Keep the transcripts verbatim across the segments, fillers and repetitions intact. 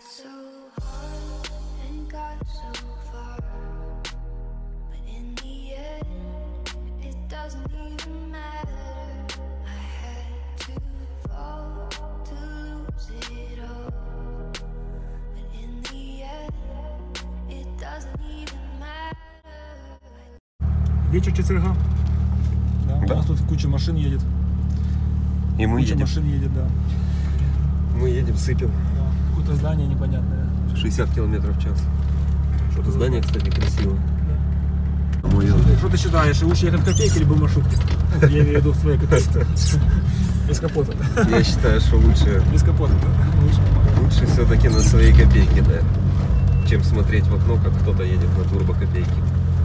so hard and got so far, but in the end it doesn't even matter. I had to fall to lose it all, but in the end it doesn't even matter. Вечер четверга. Да. Да. У нас тут куча машин едет. И мы куча едем. машин едет, да. Мы едем, сыпем. Да. Какое-то здание непонятное. шестьдесят километров в час. Что-то Здание, кстати, красивое. Да. Мой Что ты считаешь, лучше ехать в копейке или в маршрутке? Я имею в виду в своей копейке. Без капота. Я считаю, что лучше, Без капота, да? Лучше. лучше все-таки на своей копейке, да, чем смотреть в окно, как кто-то едет на турбо копейке.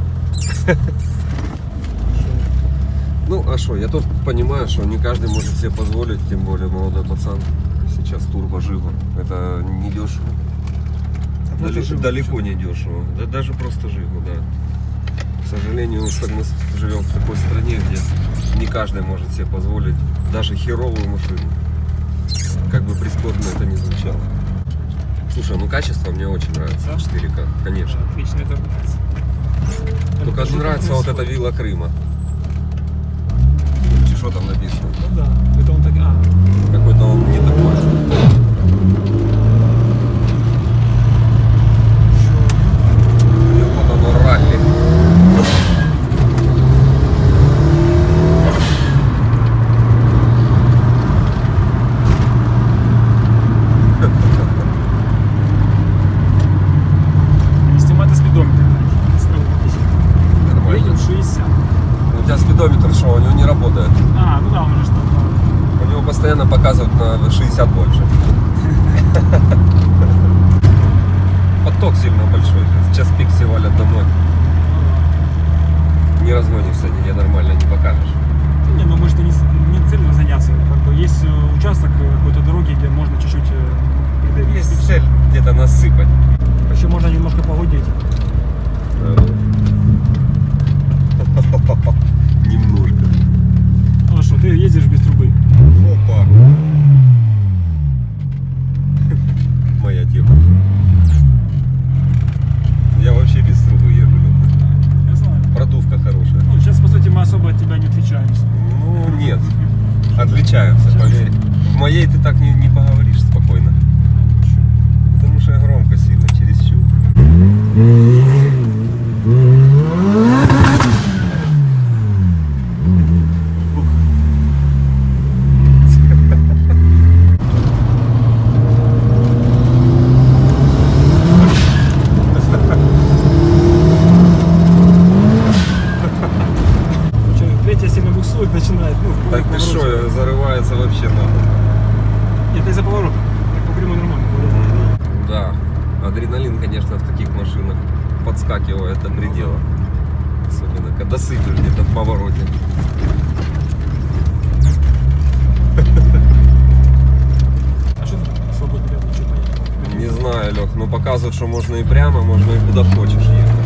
Ну, а что, я тоже понимаю, что не каждый может себе позволить, тем более молодой пацан. Сейчас турбо Жигу. Это не дешево. А просто Далеко, Жигу далеко еще. не дешево. Да даже просто Жигу, да. К сожалению, так мы живем в такой стране, где не каждый может себе позволить даже херовую машину. Как бы прискорбно это ни звучало. Слушай, ну качество мне очень нравится. Да? четыре ка, конечно. Да, отлично, это нравится. Только Это не нравится вот происходит. эта вилла Крыма. Что там написано? Ну да, это он так... А, Какой-то он не такой. И вот оно ралли. не снимай это спидометр. Нормально. Едем шестьдесят. У тебя спидометр что, у него не работает? А, ну да, он уже что. У него постоянно показывают на шестьдесят больше. Поток сильно большой. Сейчас пик все валят домой. Не разгонишься, нигде нормально не покажешь. Не, ну мы же не, не цель заняться. Как бы есть э, участок э, какой-то дороги, где можно чуть-чуть э, придавить. Есть цель где-то насыпать. Еще можно немножко погудеть. Немножко. Ну что, ты ездишь без трубы. Опа. Моя тема. Я вообще без трубы езжу. Я знаю. Продувка хорошая. Ну, сейчас, по сути, мы особо от тебя не отличаемся. Ну, нет. Отличаются, поверь. В моей ты так не, не поговоришь спокойно. Потому что я громко сильно, чересчур. Третья сильно буксует, начинает. Ну, Так ты повороте. что, зарывается вообще надо. Нет, это из-за поворота. Так по прямой нормально. Да, адреналин, конечно, в таких машинах подскакивает до предела. Особенно, когда сыпешь где-то в повороте. А что тут свободный ряд? Ничего понятно. Не знаю, Лех, но показывают, что можно и прямо, можно и куда хочешь ехать.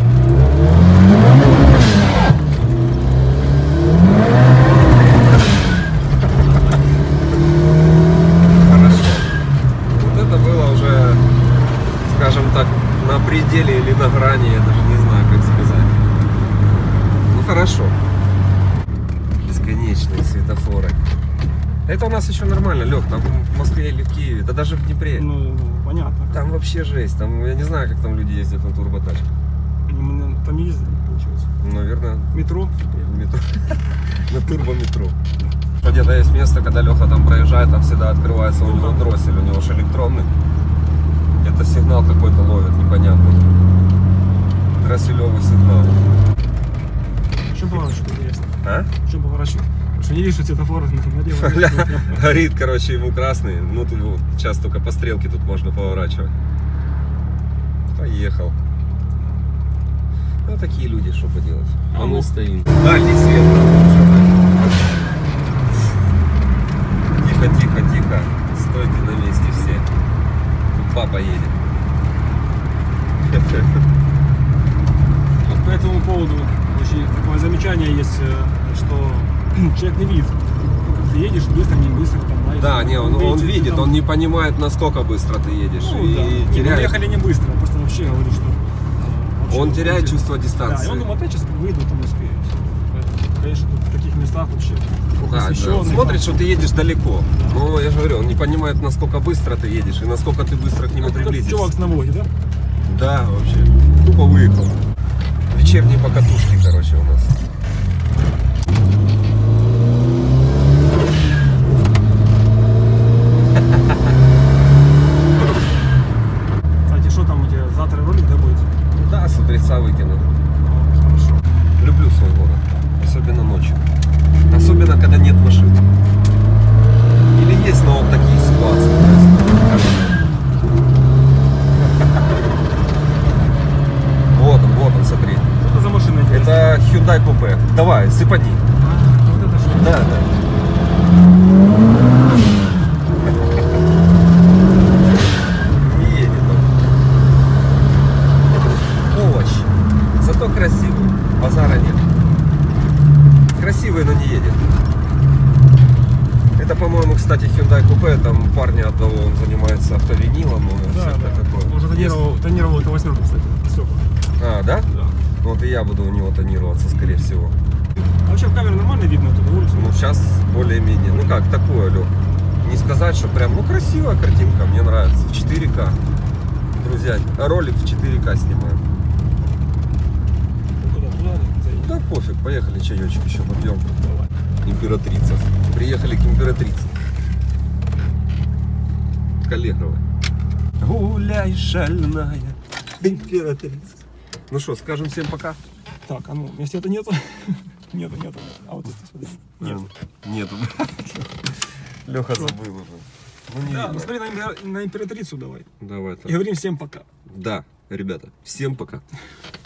Хорошо. Вот это было уже, скажем так, на пределе или на грани, я даже не знаю, как сказать. Ну хорошо. Бесконечные светофоры. Это у нас еще нормально, Лех, там в Москве или в Киеве, да даже в Днепре. Ну, понятно. Там вообще жесть, там я не знаю, как там люди ездят на турботачке. Мы там не ездили, получилось. Наверное, Метро. метро. На турбометро. Где-то есть место, когда Леха там проезжает, там всегда открывается у него дроссель, у него же электронный. Где-то сигнал какой-то ловит, непонятный. Дросселевый сигнал. Что поворачивать, интересно? А? Что поворачивать? Потому что не вижу светофора налево. Ля, горит, короче, ему красный. Ну, тут вот сейчас только по стрелке тут можно поворачивать. Поехал. Ну, такие люди, что поделать. А мы стоим. Дальний свет. Тихо, тихо, тихо. Стойте на месте все. Тут папа едет. Вот по этому поводу очень такое замечание есть, что человек не видит ты едешь быстро, не быстро, там, знаете. Да, не, он, он ты видит, там- он не понимает, насколько быстро ты едешь. Ну, и да. Не, мы теряет, ехали не быстро, я просто вообще говорю, что... э, вообще он теряет вообще- чувство Да, и дистанции. он думает, я сейчас выйду, там успею. Всё. Поэтому, конечно, тут в таких местах вообще плохо Да, да. освещённый, Смотрит, там. что ты едешь далеко. Да. Но я же говорю, он не понимает, насколько быстро ты едешь и насколько ты быстро к нему Как тот приблизишься. чувак с навоги, да? Да, вообще. Тупо выехал. Вечерние покатушки, короче, у нас. Кстати, что там у тебя? Завтра ролик, да, будет? Да, с утреца выкину. Ну, хорошо. Люблю свой город. Особенно ночью. Особенно, когда нет машин. Или есть, но вот такие ситуации происходят. Вот он, вот он, смотри. Что это за машина? интересная? Это Hyundai Coupe. Давай, сыпани. А, вот это что? Да, да. Не едет он. Овощ. Зато красивый. Базара нет. Красивый, но не едет. Это, по-моему, кстати, Hyundai Coupe. Там парня одного, он занимается автовинилом. и Да, всякое да. такое. Уже тонировал, тонировал это восьмерку, кстати. Все. А, да? Да. Вот и я буду у него тонироваться, скорее всего. А вообще в камеру нормально видно оттуда улицу? Ну, сейчас более-менее. Ну как, такое, Лёх. Не сказать, что прям, ну, красивая картинка, мне нравится. В четыре ка. Друзья, ролик в четыре ка снимаем. Ну, куда? Туда заедем? Да пофиг, поехали чаечек еще попьем. Давай. Императрица. Приехали к императрице. Коллеговой. Гуляй, шальная императрица. Ну что, скажем всем пока? Так, а ну, если это нету. Нету, нету. А вот это, смотри. Нет. А, Нету. Леха забыл уже. Ну, не Да, видно. ну смотри на, импера- на императрицу давай. Давай И так. говорим всем пока. Да, ребята, всем пока.